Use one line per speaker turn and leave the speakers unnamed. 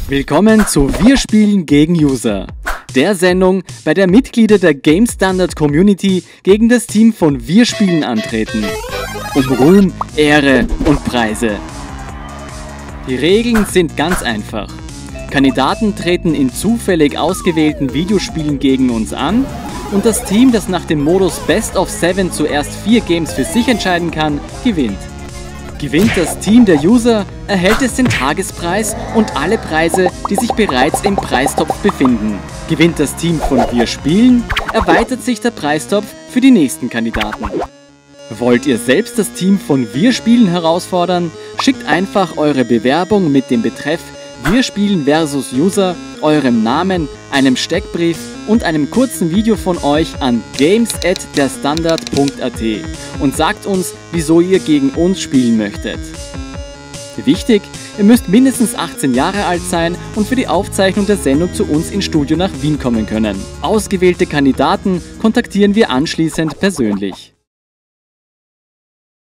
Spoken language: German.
Willkommen zu Wir spielen gegen User, der Sendung, bei der Mitglieder der Game Standard Community gegen das Team von Wir spielen antreten. Um Ruhm, Ehre und Preise. Die Regeln sind ganz einfach. Kandidaten treten in zufällig ausgewählten Videospielen gegen uns an und das Team, das nach dem Modus Best of 7 zuerst 4 Games für sich entscheiden kann, gewinnt. Gewinnt das Team der User, erhält es den Tagespreis und alle Preise, die sich bereits im Preistopf befinden. Gewinnt das Team von Wir spielen, erweitert sich der Preistopf für die nächsten Kandidaten. Wollt ihr selbst das Team von Wir spielen herausfordern? Schickt einfach eure Bewerbung mit dem Betreff Wir spielen vs User, eurem Namen, einem Steckbrief und einem kurzen Video von euch an games@derstandard.at und sagt uns, wieso ihr gegen uns spielen möchtet. Wichtig, ihr müsst mindestens 18 Jahre alt sein und für die Aufzeichnung der Sendung zu uns ins Studio nach Wien kommen können. Ausgewählte Kandidaten kontaktieren wir anschließend persönlich.